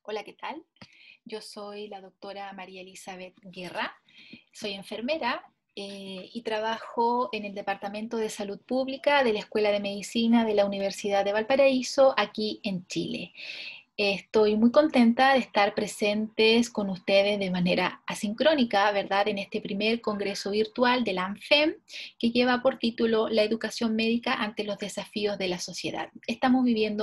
Hola, ¿qué tal? Yo soy la doctora María Elizabeth Guerra, soy enfermera y trabajo en el Departamento de Salud Pública de la Escuela de Medicina de la Universidad de Valparaíso, aquí en Chile. Estoy muy contenta de estar presentes con ustedes de manera asincrónica, ¿verdad? En este primer congreso virtual de la ANFEM, que lleva por título La educación médica ante los desafíos de la sociedad. Estamos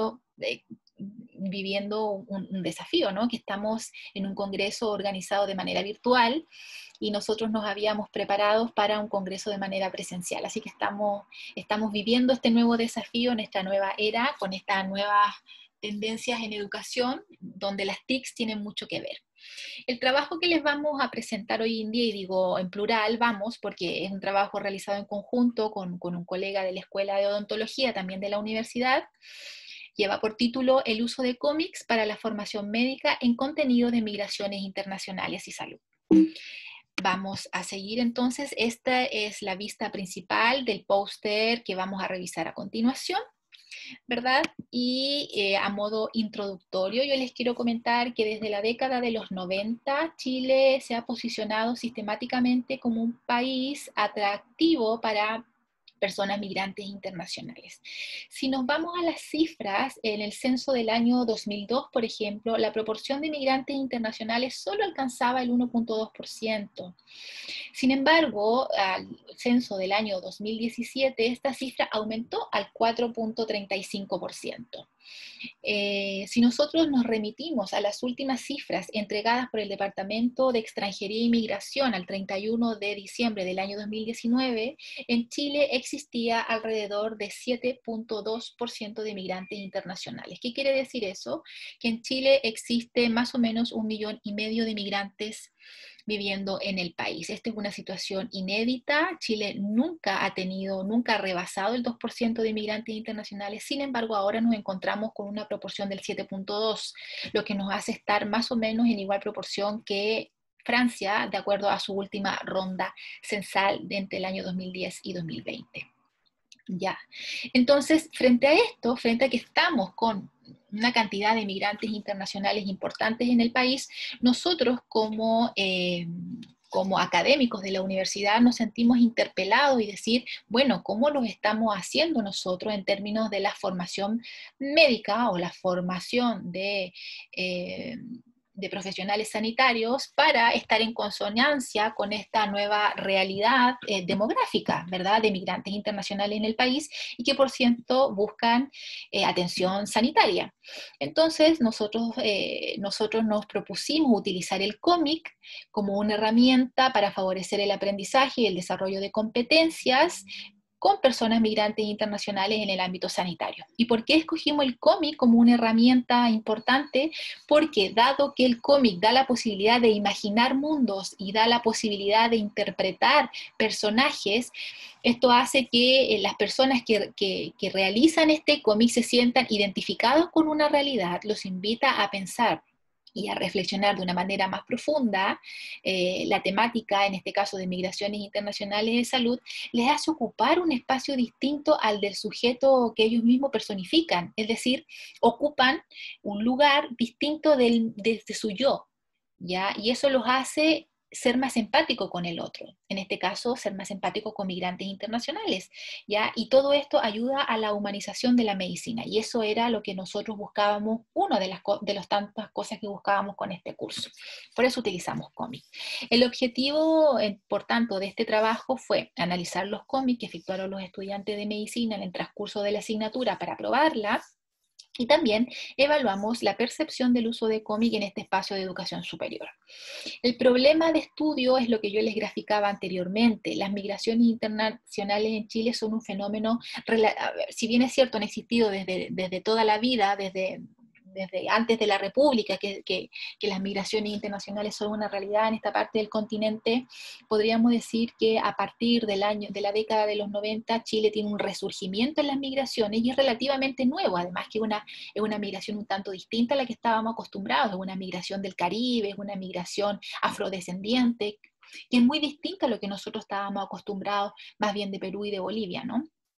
viviendo un desafío, ¿no? Que estamos en un congreso organizado de manera virtual y nosotros nos habíamos preparado para un congreso de manera presencial. Así que estamos viviendo este nuevo desafío en esta nueva era, con estas nuevas tendencias en educación, donde las TICs tienen mucho que ver. El trabajo que les vamos a presentar hoy en día, y digo en plural, vamos, porque es un trabajo realizado en conjunto con un colega de la Escuela de Odontología, también de la universidad, lleva por título El uso de cómics para la formación médica en contenido de migraciones internacionales y salud. Vamos a seguir entonces, esta es la vista principal del póster que vamos a revisar a continuación, ¿verdad? Y a modo introductorio, yo les quiero comentar que desde la década de los 90, Chile se ha posicionado sistemáticamente como un país atractivo para personas migrantes internacionales. Si nos vamos a las cifras, en el censo del año 2002, por ejemplo, la proporción de migrantes internacionales solo alcanzaba el 1,2%. Sin embargo, al censo del año 2017, esta cifra aumentó al 4,35%. Si nosotros nos remitimos a las últimas cifras entregadas por el Departamento de Extranjería e Inmigración al 31 de diciembre del año 2019, en Chile existía alrededor de 7,2% de migrantes internacionales. ¿Qué quiere decir eso? Que en Chile existe más o menos 1,5 millones de migrantes viviendo en el país. Esta es una situación inédita. Chile nunca ha rebasado el 2% de inmigrantes internacionales. Sin embargo, ahora nos encontramos con una proporción del 7,2, lo que nos hace estar más o menos en igual proporción que Francia, de acuerdo a su última ronda censal entre el año 2010 y 2020. Ya. Entonces, frente a esto, frente a que estamos con una cantidad de migrantes internacionales importantes en el país, nosotros como académicos de la universidad nos sentimos interpelados y decir, bueno, ¿cómo lo estamos haciendo nosotros en términos de la formación médica o la formación de profesionales sanitarios para estar en consonancia con esta nueva realidad demográfica, ¿verdad?, de migrantes internacionales en el país y que por cierto buscan atención sanitaria? Entonces nosotros nos propusimos utilizar el cómic como una herramienta para favorecer el aprendizaje y el desarrollo de competencias con personas migrantes internacionales en el ámbito sanitario. ¿Y por qué escogimos el cómic como una herramienta importante? Porque dado que el cómic da la posibilidad de imaginar mundos y da la posibilidad de interpretar personajes, esto hace que las personas que realizan este cómic se sientan identificados con una realidad, los invita a pensar y a reflexionar de una manera más profunda la temática, en este caso de migraciones internacionales de salud, les hace ocupar un espacio distinto al del sujeto que ellos mismos personifican, es decir, ocupan un lugar distinto desde su yo, ¿ya? Y eso los hace ser más empático con el otro, en este caso ser más empático con migrantes internacionales, ¿ya? Y todo esto ayuda a la humanización de la medicina, y eso era lo que nosotros buscábamos, una de las tantas cosas que buscábamos con este curso. Por eso utilizamos cómics. El objetivo, por tanto, de este trabajo fue analizar los cómics que efectuaron los estudiantes de medicina en el transcurso de la asignatura para aprobarla, y también evaluamos la percepción del uso de cómic en este espacio de educación superior. El problema de estudio es lo que yo les graficaba anteriormente. Las migraciones internacionales en Chile son un fenómeno, si bien es cierto, han existido desde toda la vida, desde antes de la República, que las migraciones internacionales son una realidad en esta parte del continente. Podríamos decir que a partir de la década de los 90, Chile tiene un resurgimiento en las migraciones y es relativamente nuevo, además que es una migración un tanto distinta a la que estábamos acostumbrados, es una migración del Caribe, es una migración afrodescendiente, que es muy distinta a lo que nosotros estábamos acostumbrados, más bien de Perú y de Bolivia, ¿no?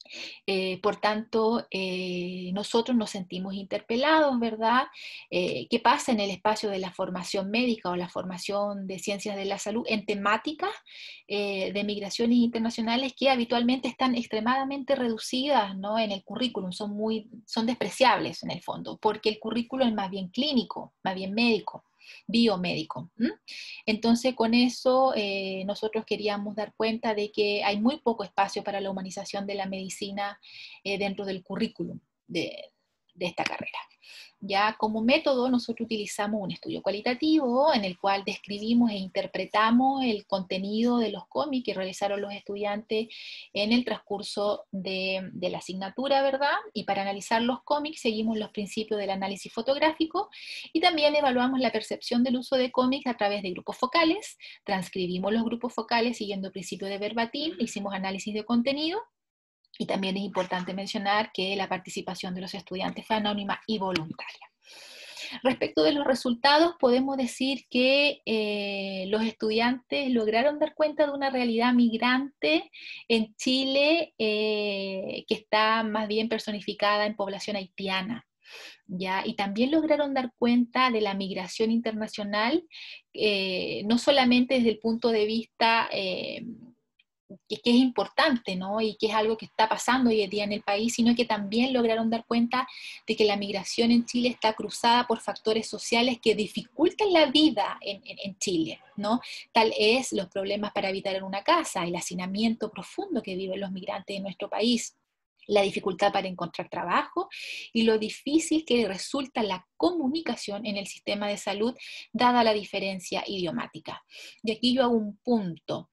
Por tanto, nosotros nos sentimos interpelados, ¿verdad? ¿Qué pasa en el espacio de la formación médica o la formación de ciencias de la salud en temáticas de migraciones internacionales que habitualmente están extremadamente reducidas, ¿no? En el currículum, son despreciables en el fondo, porque el currículum es más bien clínico, más bien médico, biomédico. ¿M? Entonces, con eso nosotros queríamos dar cuenta de que hay muy poco espacio para la humanización de la medicina dentro del currículum de esta carrera. Ya como método nosotros utilizamos un estudio cualitativo en el cual describimos e interpretamos el contenido de los cómics que realizaron los estudiantes en el transcurso de la asignatura, ¿verdad? Y para analizar los cómics seguimos los principios del análisis fotográfico y también evaluamos la percepción del uso de cómics a través de grupos focales, transcribimos los grupos focales siguiendo el principio de verbatim, hicimos análisis de contenido. Y también es importante mencionar que la participación de los estudiantes fue anónima y voluntaria. Respecto de los resultados, podemos decir que los estudiantes lograron dar cuenta de una realidad migrante en Chile que está más bien personificada en población haitiana. ¿Ya? Y también lograron dar cuenta de la migración internacional, no solamente desde el punto de vista que es importante, ¿no? Y que es algo que está pasando hoy en día en el país, sino que también lograron dar cuenta de que la migración en Chile está cruzada por factores sociales que dificultan la vida en Chile, ¿no? Tal es los problemas para habitar en una casa, el hacinamiento profundo que viven los migrantes en nuestro país, la dificultad para encontrar trabajo y lo difícil que resulta la comunicación en el sistema de salud dada la diferencia idiomática. Y aquí yo hago un punto.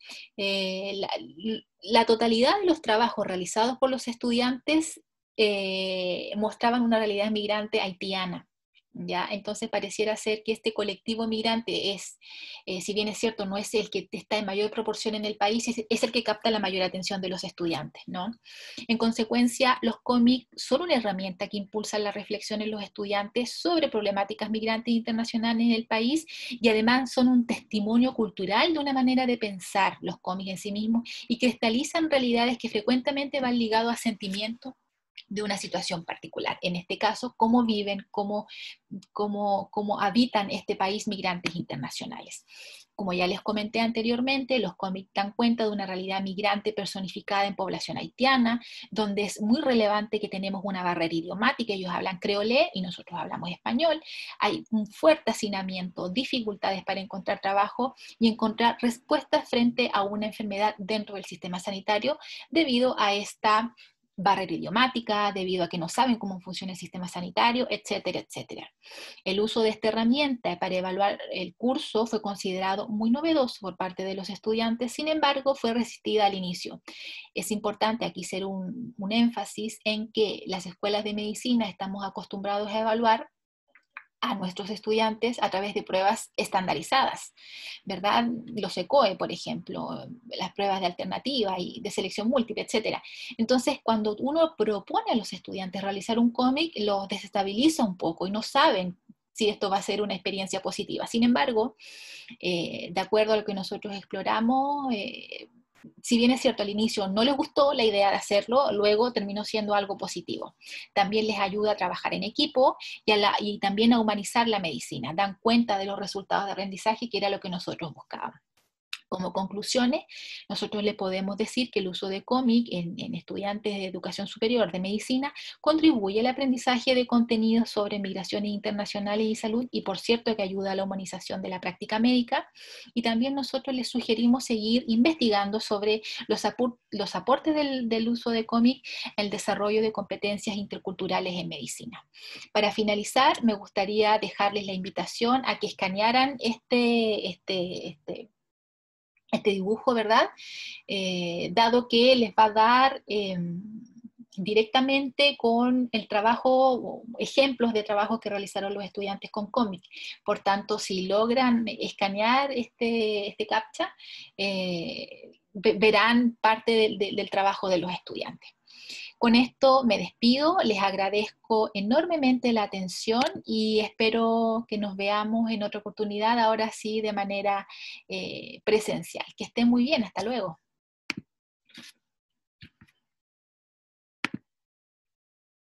La totalidad de los trabajos realizados por los estudiantes mostraban una realidad migrante haitiana. ¿Ya? Entonces pareciera ser que este colectivo migrante es, si bien es cierto, no es el que está en mayor proporción en el país, es el que capta la mayor atención de los estudiantes, ¿no? En consecuencia, los cómics son una herramienta que impulsa la reflexión en los estudiantes sobre problemáticas migrantes internacionales en el país y además son un testimonio cultural de una manera de pensar los cómics en sí mismos y cristalizan realidades que frecuentemente van ligados a sentimientos de una situación particular. En este caso, cómo viven, cómo habitan este país migrantes internacionales. Como ya les comenté anteriormente, los cómics dan cuenta de una realidad migrante personificada en población haitiana, donde es muy relevante que tenemos una barrera idiomática, ellos hablan creolé y nosotros hablamos español, hay un fuerte hacinamiento, dificultades para encontrar trabajo y encontrar respuestas frente a una enfermedad dentro del sistema sanitario debido a esta barrera idiomática, debido a que no saben cómo funciona el sistema sanitario, etcétera, etcétera. El uso de esta herramienta para evaluar el curso fue considerado muy novedoso por parte de los estudiantes, sin embargo, fue resistida al inicio. Es importante aquí hacer un énfasis en que las escuelas de medicina estamos acostumbrados a evaluar a nuestros estudiantes a través de pruebas estandarizadas, ¿verdad? Los ECOE, por ejemplo, las pruebas de alternativa y de selección múltiple, etcétera. Entonces, cuando uno propone a los estudiantes realizar un cómic, los desestabiliza un poco y no saben si esto va a ser una experiencia positiva. Sin embargo, de acuerdo a lo que nosotros exploramos, si bien es cierto, al inicio no les gustó la idea de hacerlo, luego terminó siendo algo positivo. También les ayuda a trabajar en equipo y también a humanizar la medicina. Dan cuenta de los resultados de aprendizaje, que era lo que nosotros buscábamos. Como conclusiones, nosotros le podemos decir que el uso de cómic en estudiantes de educación superior de medicina contribuye al aprendizaje de contenidos sobre migraciones internacionales y salud y por cierto que ayuda a la humanización de la práctica médica y también nosotros les sugerimos seguir investigando sobre los aportes del uso de cómic en el desarrollo de competencias interculturales en medicina. Para finalizar, me gustaría dejarles la invitación a que escanearan este dibujo, ¿verdad? Dado que les va a dar directamente con el trabajo, ejemplos de trabajo que realizaron los estudiantes con cómic. Por tanto, si logran escanear este CAPTCHA, verán parte del trabajo de los estudiantes. Con esto me despido, les agradezco enormemente la atención y espero que nos veamos en otra oportunidad, ahora sí de manera presencial. Que estén muy bien, hasta luego.